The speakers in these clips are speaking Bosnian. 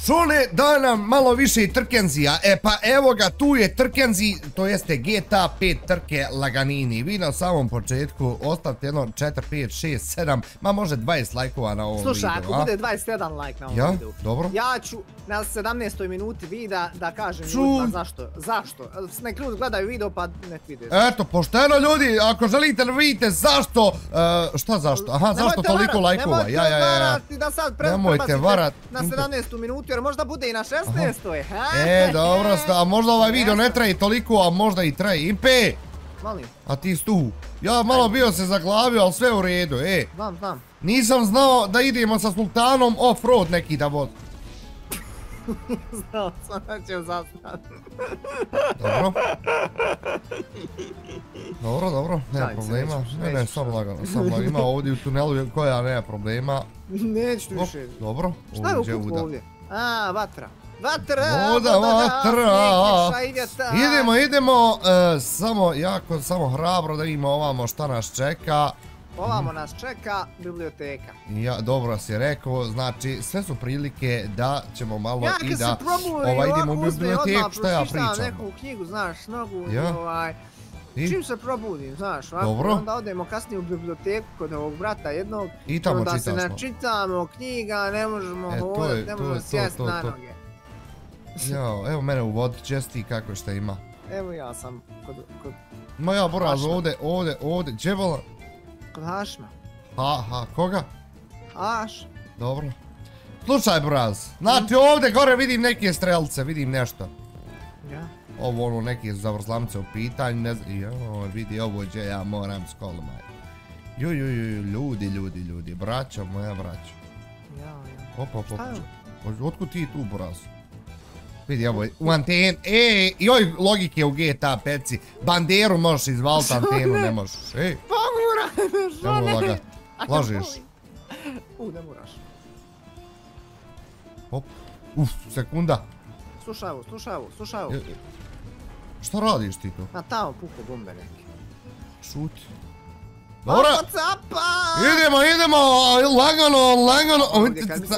Šone, daj nam malo više trkenzija. E pa evo ga, tu je trkenzi, to jeste GTA 5 trke laganini. Vi na samom početku ostavite jedno 4, 5, 6, 7, ma može 20 lajkova na ovom videu. Slušaj, ako bude 21 lajk na ovom videu, ja ću na 17. minuti videa da kažem ljudima zašto. Zašto? Nek ljudi gledaju video pa nek videu. Eto, pošteno ljudi, ako želite da vidite zašto, šta zašto? Aha, zašto toliko lajkova? Nemojte varati da sad nemojte varati na 17. minutu, jer možda bude i na 16. Dobro, a možda ovaj video ne traje toliko, a možda i traje. Impe! Molim. A ti stu. Ja malo bio se zaglavio, ali sve u redu, Znam. Nisam znao da idemo sa Sultanom off-road neki da voz. Znao sam da ćem zastat. Dobro, nema problema. Ne, samo lagano, ima ovdje u tunelu koja nema problema. Neću više. Dobro, šta je u kupu ovdje? A, vatra. Vatra! Idemo, samo hrabro da vidimo ovamo šta nas čeka. Ovamo nas čeka biblioteka. Dobro si rekao, znači sve su prilike da ćemo malo i da idemo u biblioteku, šta ja pričam. Neku knjigu, znaš, nogu, čim se probudim, znaš, onda odemo kasnije u biblioteku kod ovog brata jednog, onda se načitamo knjiga, ne možemo hodati, ne možemo sjesti na noge. Jao, evo mene u vodi, česti kako šta ima. Evo ja sam kod... Ma ja, Buraz, ovdje, gdje vola? Kod Hašma. Koga? Haš. Dobro. Slušaj, Buraz, znači ovdje gore vidim neke strelce, vidim nešto. Ja? Ovo neke zavrzlamce u pitanju, ne znam, joj, vidi ovo gdje ja moram s kolima. Ljudi, braćo, moja braćo. Ja. Otkud ti tu, Buraz? Vidi, ovo je u antenu, joj, logike u GTA 5-ci, banderu možeš izvaliti, antenu ne možeš, Poguraj me, žene! Lažiš. Ne moraš. Sekunda. Slušaj ovo. Šta radiš ti to? Tamo puko bombe neke. Šuti. Dobro! Idemo, lagano.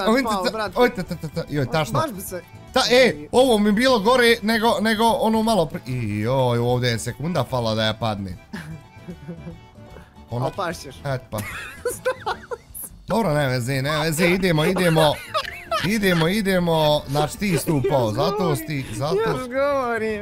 Joj, tašno. Ovo mi bilo gore nego ono malo prije. Joj, ovdje je sekunda fala da ja padne. Ali pašćeš. Eto pa. Dobro, ne veze, idemo. Znači ti stupao, zato... Još govorim,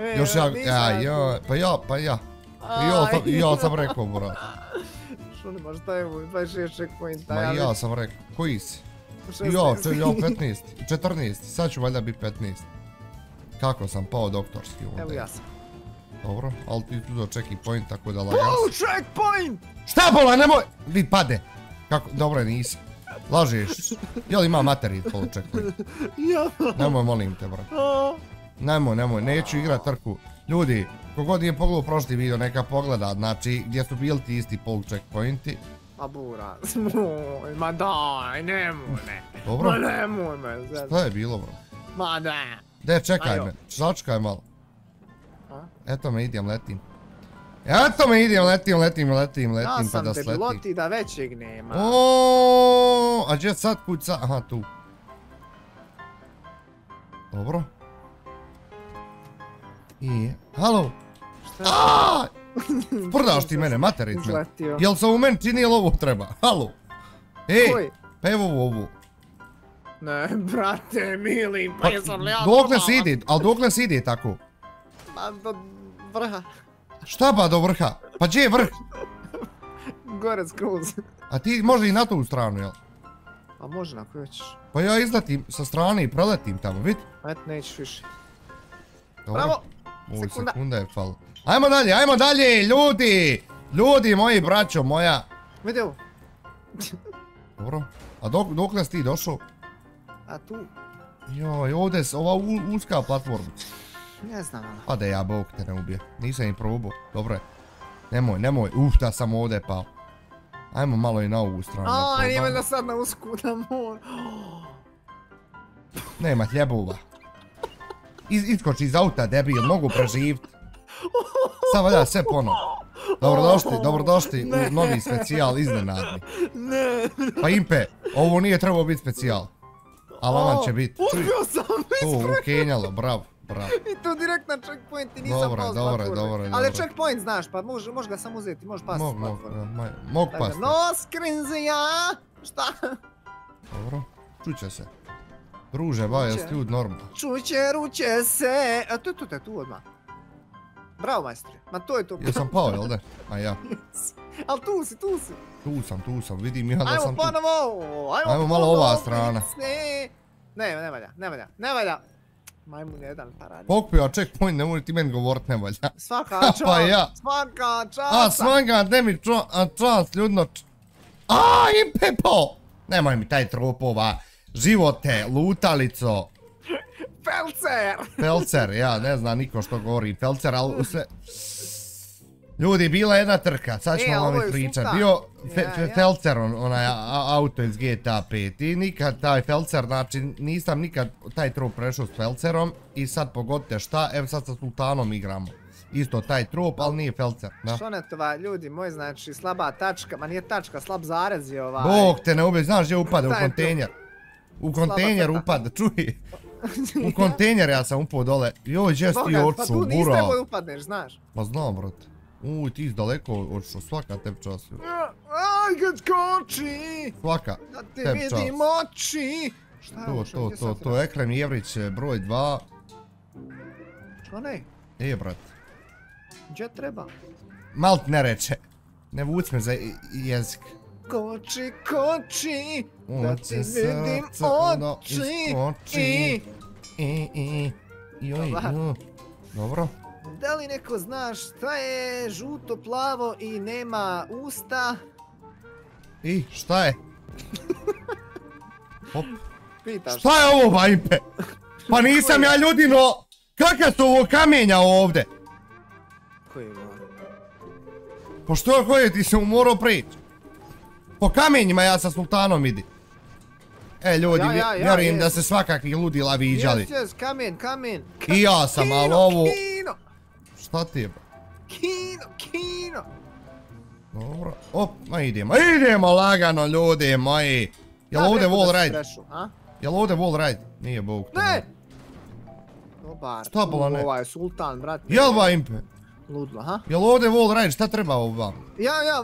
Pa ja. Ja sam rekao, brat. Što ne možeš taj 26 checkpointa? Ma ja sam rekao, koji si? Ja, 15, 14, sad ću valjda biti 15. Kako sam pao doktorski ovdje? Evo ja sam. Dobro, ali ti tu do checkpoint, tako da lagas. Polu checkpoint! Šta bola, nemoj! Vi pade! Kako, dobro nisam. Lažiš. Jel ima materijal polu checkpoint? Ja. Nemoj, molim te, bro. Nemoj, neću igrat trku. Ljudi, kogod je pogledao prošli video, neka pogleda, znači, gdje su bili ti isti polu checkpointi. A Buraz, ma daj, nemoj me. Dobro. Ma nemoj me. Šta je bilo, bro? Ma da. De, čekaj me, sačekaj malo. Eto me idem, letim. Letim pa da sletim. Ja sam te piloti da većeg nema. A gdje sad kuća? Aha, tu. Dobro. Halo. Šta? Sprdaš ti mene, materit me. Jel se u meni čini, jel ovo treba? Halo. Pa evo ovo. Ne, brate, mili, pa jesam li ja dokle se ide tako? Pa do vrha. Šta pa do vrha? Pa gdje je vrh? Gore skroz. A ti može i na tu stranu, jel? A može, ako hoćeš. Pa ja izletim sa strane i preletim tamo, vidi? Eto, nećeš više. Bravo! Sekunda je fal. Ajmo dalje, ljudi! Ljudi moji, braćo moja. Vidi ovo. Dobro. A dokle si ti došao? A tu. Joj, ovdje je ova uska platforma. Ne znam, ono. Pa da ja Bog te ne ubije. Nisam im probao. Dobro je. Nemoj. Da sam ovdje pao. Ajmo malo i na ovu stranu. Nije valjda sad na usku da mora. Nema hljebova. Iskoči iz auta, debil, mogu preživit. Sad valjda sve ponovo. Dobrodošli u novi specijal iznenadni. Ne. Pa Impe, ovo nije trebao biti specijal. Ali ovan će biti. Uspio sam ispreko. Ukenjalo, bravo. I to direkt na checkpoint i nisam pao s platforme. Dobro. Ali checkpoint znaš, pa možeš ga samo uzeti, možeš pasti s platforme. Mogu pasti. No skrinzija! Šta? Dobro, čuće se. Druže, ba, jesi ljud normalno? Čuće se! A to je tu odmah. Bravo majstre, ma to je to. Jesam pao, jel da? A ja. Al tu si. Tu sam, vidim ja da sam tu. Ajmo ponovo! Ajmo malo ova strana. Ne valja. Majmun jedan paradis. Pokupio checkpoint, ne moj ti meni govorit, ne valja. Svaka čast, svaka čast. A svaka temi čast, ljudno. Impe pao! Nemoj mi taj tropova. Živote, lutalico. Felcer, ja ne znam niko što govori Felcer, ali sve... Ljudi, bila jedna trka, sad ćemo vam ispričat. Bio Felcer, onaj auto iz GTA 5 i nikad taj Felcer, znači nisam nikad taj trop prešao s Felcerom i sad pogodite šta, evo sad sa Sultanom igramo. Isto taj trop, ali nije Felcer. Šonetova, ljudi moji, znači slaba tačka, ma nije tačka, slab zarez je ovaj. Bog te ne ubije, znaš gdje upade u kontejner. U kontejner upada, čuj. U kontejner ja sam upao dole. Joj, gdje si ti odšao, pa tu nisi trebao upadneš, znaš. Pa znam, brate. Ti si daleko odšao, svaka tebi čast. Aj, kad skoči! Svaka tebi čast. Da te vidim oči! To, Ekrem Jevrić, broj 2. Što ne? Brat. Gdje treba? Malt ne reče. Ne vuc me za jezik. Koči, da ti vidim oči. Dobro. Da li neko zna šta je žuto, plavo i nema usta? I šta je? Pitaš. Šta je ovo, Vajpe? Pa nisam ja ljudino. Kakva su ovo kamenja ovdje? Koji je ovo? Pa što je, ti si morao prići? Po kamenjima ja sa Sultanom idi. Ljudi, vjerujem da se svakakvi ludila viđali. Jes, kamen. I ja sam, ali ovo... Šta ti je? Kino. Dobro, idemo lagano, ljudi moji. Jel ovdje wall ride? Jel ovdje wall ride? Nije bog. Ne! Dobar, šta bila ne? Ovaj Sultan, brat. Jel ba impe? Ludlo, ha? Jel ovdje wall ride, šta treba ovo? Ja.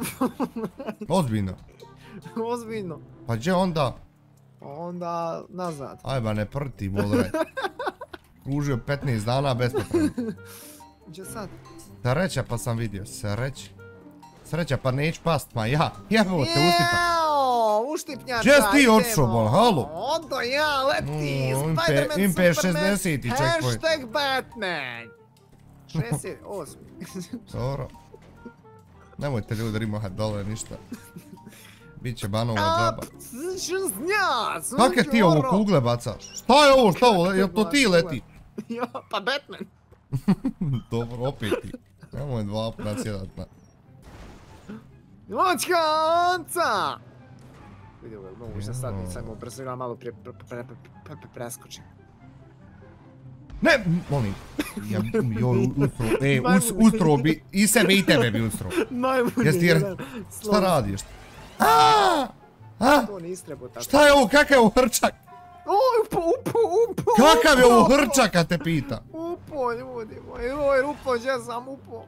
Ozbiljno. Pa gdje onda? Onda nazad. Ajba ne prti wall ride. Kružio 15 dana bez popravljena. Gdje sad? Sreća pa sam vidio, sreća pa neću past, ma ja. Jebo te ustipa. Uštipnjača, gdje si ti odšao, bol, halo? Odo ja, leti, Spider-Man, Impe Superman, 60-ti checkpoint. Hashtag Batman. 68. Dobro. Nemojte ljudi rimohat dole, ništa. Biće banova džaba. Kakve ti ovo kugle bacaš? Šta je ovo, jel to ti leti? Ja, pa Batman. Dobro, opet ti. Nemoj dva nasjedat na... Moćkanca! Vidio ga, mogu se sad samo brzina malo preskočim. Ne, molim. Ustro bi, i sebe i tebe bi ustro. Šta radiš? To nisi trebao tako. Šta je ovo, kakav je ovo hrčak? Upo. Kakav je ovo hrčak, kad te pita? Upo, ljudi moji, upo, gdje sam upo?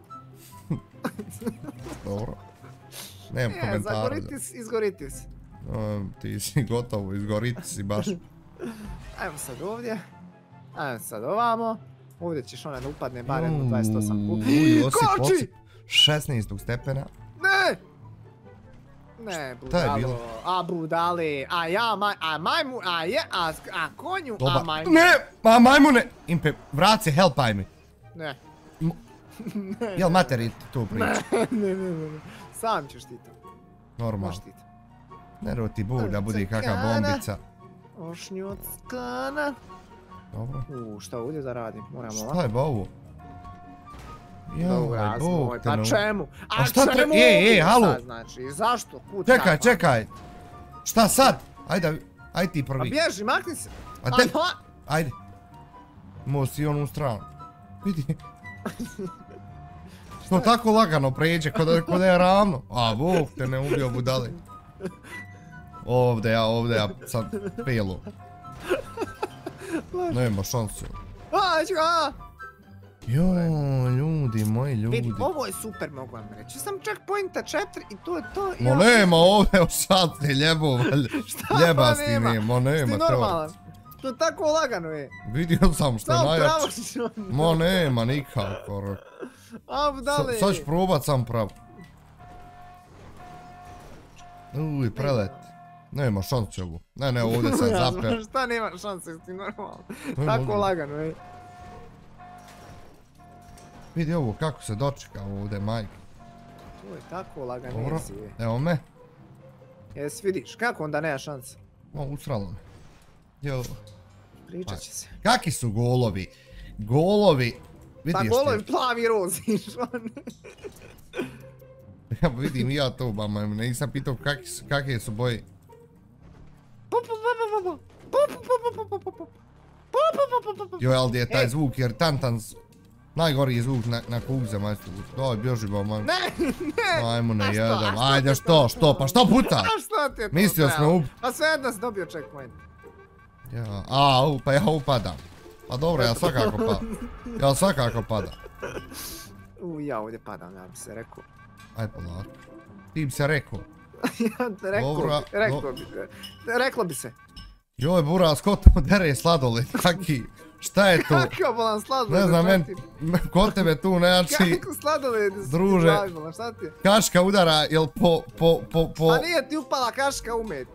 Dobro. Nemam komentara. Izgoriti si. Ti si gotovo, izgoriti si baš. Ajmo sad ovdje. Ajmo sad ovamo. Ovdje ćeš ona da upadne bar jedno 28 puta. Koči! 16. stepena. Ne, budalo. A budali. A ja, majmu, a konju, a majmu. Ne, a majmune. Impe, vrat se, helpaj mi. Ne. Jel materi tu priča? Ne. Sam ćeš ti to. Normalno. Ne ro ti Bog da budi kakav bombica. Ošnjockana. Dobro. Šta ovdje da radim? Moramo ovako. Šta je ba ovo? Joj, Bog te pa čemu? A šta treba? Halo! Znači, zašto? Kuća? Čekaj. Šta sad? Ajde ti prvi. A bježi, makni se. Ajde. Mo si onu stranu. Vidi. To tako lagano pređe, kod je ravno. A, Bog te ne ubio budali. Ovdje ja sam pelu. Nema šanse. Joj, ljudi, moji ljudi. Vidi, ovo je super, mogu vam reći. Sam checkpointa 4 i to je to. Mo nema ovdje u šatni ljebov. Ljebasti nema, nema to. To je tako lagano je. Vidio sam što je najjače. Mo nema nikako. Sad ću probat sam pravo. Uj, prelet. Nema šanse ovo. Ne, ovdje sam zapeo. Šta nema šanse, ti normalno. Tako lagano je. Vidi ovo kako se dočeka ovdje, majke. To je tako laganesi je. Evo me. Jes vidiš, kako onda nema šanse? Usralo me. Jo. Pričat će se. Kaki su golovi? Golovi... Pa golovi plavi rozi. Ja vidim i ja to, mama, nisam pitao kakve su boje. Joj, ali gdje je taj zvuk, jer tantan... Najgoriji zvuk na kugze, majstu. Doj, bježi, mama. Ne. Ajmo ne jedan. Ajde, što? Pa što puta? A što ti je to? Mislio smo Pa sve jedna si dobio checkpoint. Pa ja upadam. Pa dobro, ja svakako padam. Ja ovdje padam, ja bi se rekao. Aj polako. Ti bi se rekao. Reklo bi se. Joj, Buras, ko to dere sladoled, kaki? Šta je to? Kako bolan sladoled? Ne znam, kod tebe tu nejači... Kako sladoled? Druže, kaška udara, jel po... A nije ti upala kaška umet.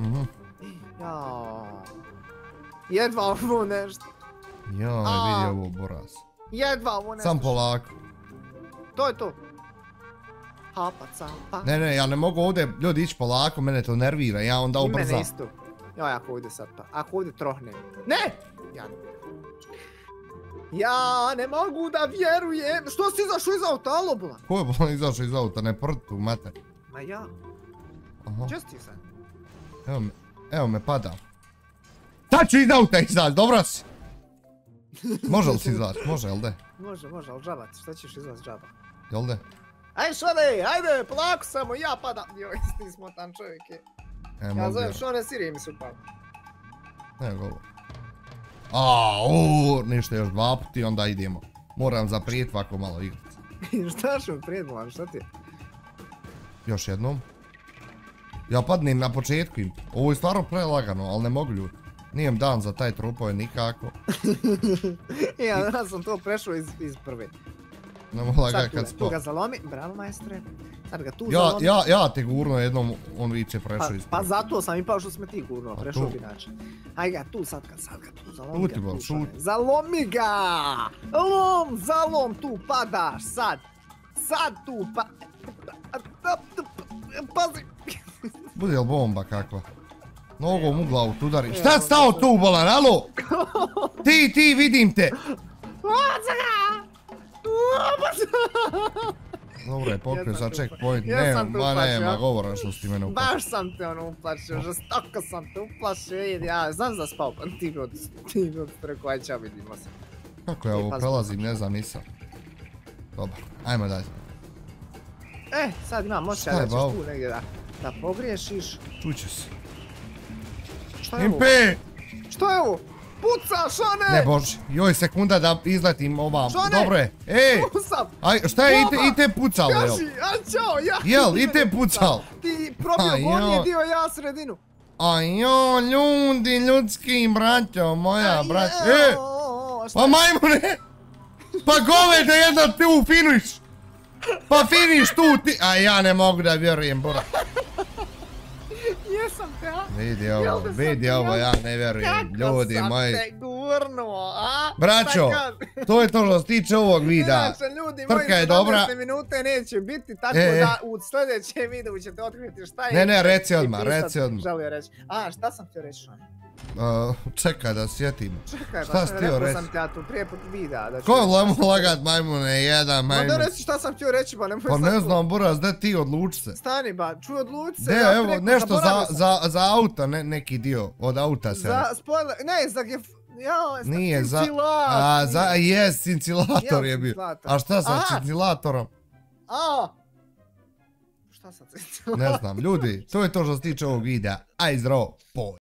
Jedva ovo nešto. Joj, vidi ovo, Buras. Jedva ovo nešto. Sam polako. To je to. Hapa, campa. Ne, ja ne mogu ovdje ljudi ići polako, mene to nervira, ja onda ubrzam. I mene isto. Joj, ako ovdje sad pa, ako ovdje trohnem. Ne! Ja ne mogu da vjerujem. Što si izašao iz auta, alo bolan? Ko je bolan izašao iz auta, ne prti u mater. Ma ja. Čest ti sad? Evo me pada. Sad ću iz auta izaći, dobro si? Može li si izaći, može, jel de? Može, ali džaba ti, šta ćeš izaći džaba? Jel de? Aj Šone, ajde, polako samo, ja padam. Joj, ti smotan čovjek je. Ja zovem Šone, Sirije mi su upali. Ne, govo. Ništa, još 2 puta i onda idemo. Moram zaprijet ovako malo igrati. Šta ću prijet, moram, šta ti je? Još jednom. Ja padnem na početku im. Ovo je stvarno prelagano, ali ne mogu ljudi. Nijem dan za taj trupove nikako. Ja sam to prešao iz prve. Ne mogu ga kad tu ga zalomi, bravo majstre. Sad ga tu zalomi. Ja te gurno jednom, on viće prešao iz prve. Pa zato sam i pao što sme ti gurno, prešao bi način. Aj ga tu, sad ga tu, zalomi ga tu. Zalomi ga! Zalom tu, padaš, sad. Sad tu, pazi. Bude li bomba kakva? Nogom u glavu tu udari. Šta stao tu, bolan, alo? Ti, vidim te! Dobro je pokrio za checkpoint, nema govora što si ti mene uplašio. Baš sam te uplašio, žestoko sam te uplašio, ja znam da spao, pa ti bi odstreko, aj čao, vidimo se. Kako ja ovo prelazim, ne znam, nisam. Dobar, ajmo dalje. Sad imam moća da ćeš tu negdje da pogriješiš. Čuće se. Šta je ovo? Impe! Šta je ovo? Puca, Šone! Ne bože, joj sekunda da izletim ovam. Šone! Dobro je. Ej! Aj, šta je i te pucalo, jel? Kaži, aj čao, ja! Jel, i te pucal? Ti probio gornji dio, ja sredinu. Ajo, ljudi, ljudski, braćo, moja braćo. Pa majmune! Pa govede jedna tu finiš! Pa finiš tu ti! A ja ne mogu da vjerujem, Bora. Jesam te, a? Vidi ovo, ja ne vjerujem, ljudi moji. Kako sam te gurnuo, a? Braćo, to je to što se tiče ovog videa. Trka je dobra. 17 minute neće biti, tako da u sljedećem videu ćete otkriti šta je. Ne, reci odmah. Želio reći. A, šta sam htio reći, Šone? Čekaj da sjetim. Čekaj, pa rekao sam te ja tu prije put videa. Ko je lagat majmune, jedan majmun? Ma da reci šta sam htio reći, ba nemoj sad. Pa ne znam, Buraz, da ti odluči se. Stani ba, čuj odluči se. Evo, nešto za auta, neki dio od auta se. Za spoiler, ne, za nije za... Jes, cincilator je bio. A šta sa cincilatorom? Šta sa cincilatorom? Ne znam, ljudi, to je to što se tiče ovog videa. Aj zdravo,